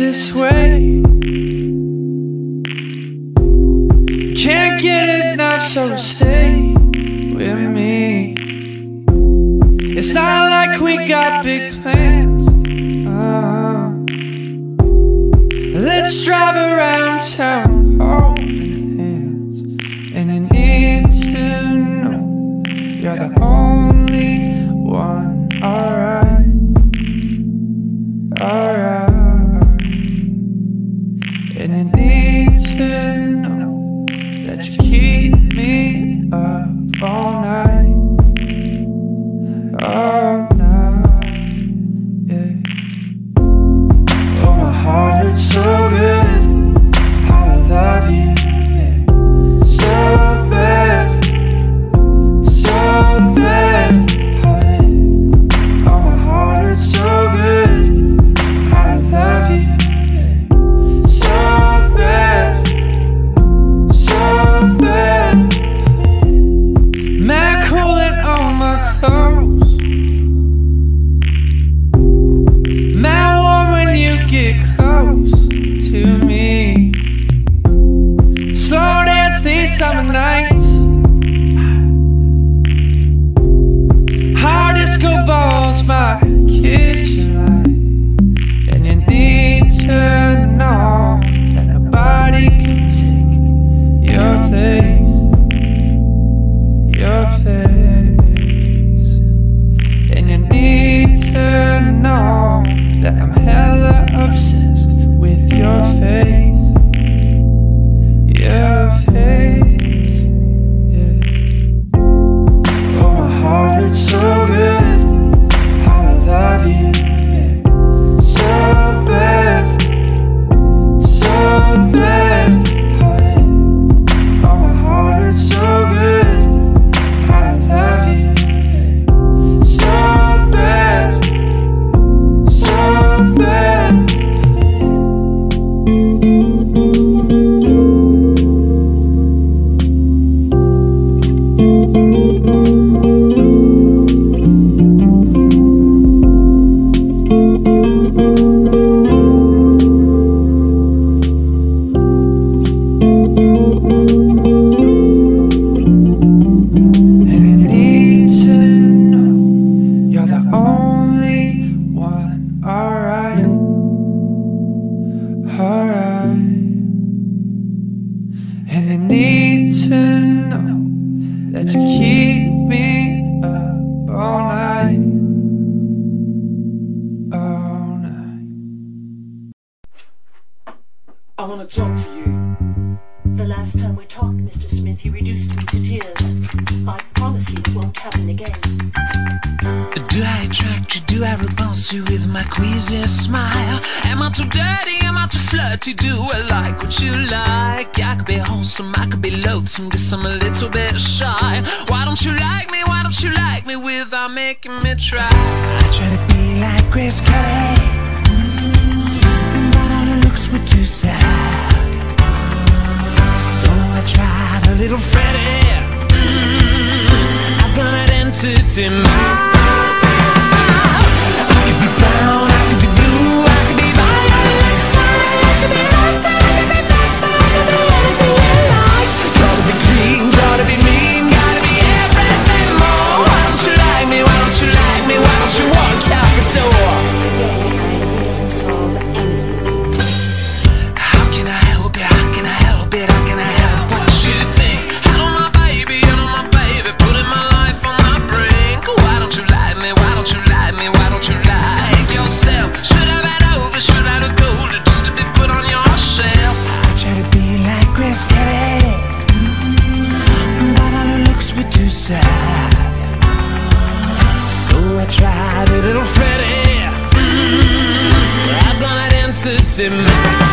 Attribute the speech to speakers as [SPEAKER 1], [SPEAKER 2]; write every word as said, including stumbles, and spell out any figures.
[SPEAKER 1] this way. Can't get enough, so stay with me. It's not like we got big plans. uh, Let's drive around town holding hands. And you need to know you're the only one. Alright, alright. And you need to know that you keep me up all night, all night, yeah. Oh, my heart hurts so good, how I love you, yeah. So bad, so bad, oh, yeah. Oh, my heart hurts so good, how I love you, yeah. So bad, so bad, oh, yeah. Mad cooling on my clothes, mad warm when you get close to me. Slow dance these summer nights, hard disco balls my kitchen light. And you need to know that nobody can take your place, your place. And you need to know that I'm hella obsessed with your face, your face, yeah. Oh, my heart hurts so good, how I love you, yeah. So bad, so bad, oh, yeah. Oh, my heart hurts so good, how I love you, yeah. So bad, so bad, oh, yeah. And you need to know you're the only one. Alright, alright. And you need to know that you keep me up all night, all night.
[SPEAKER 2] I want to talk to you.
[SPEAKER 3] The last time we talked, Mister Smith, you reduced me to tears. I promise you it won't happen again.
[SPEAKER 4] Do I attract you? Do I repulse you with my queasy smile? Am I too dirty? Am I too flirty? Do I like what you like? I could be wholesome, I could be loathsome, guess I'm a little bit shy. Why don't you like me? Why don't you like me without making me try? I try to be like Grace Kelly, mm, but all her looks were too sad. So I tried a little Freddie, mm, I've got an entity mind. I could be brown, I could be blue, I could be violet sky, I could be like that, I could be purple, I could be anything you like. Gotta be green, gotta be mean, gotta be everything more. Why don't you like me? Why don't you like me? Why don't you walk out the door?
[SPEAKER 3] It doesn't solve anything.
[SPEAKER 4] How can I help it? How can I help it? How can I help what you think? Hello my baby, hello my baby, putting my life on my brink. Why don't you like me? Why don't you like me? Why don't you like yourself? Should I have over? Should I have gold just to be put on your shelf? I try to be like Grace Kelly, mm, but all her looks were too sad. So I tried a little Freddie, mm, I've got an entity mind.